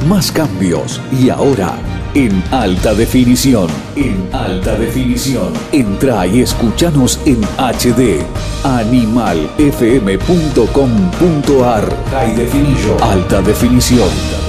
más cambios y ahora en alta definición. En alta definición. Entra y escúchanos en HD. Animalfm.com.ar. High Definition. Alta definición.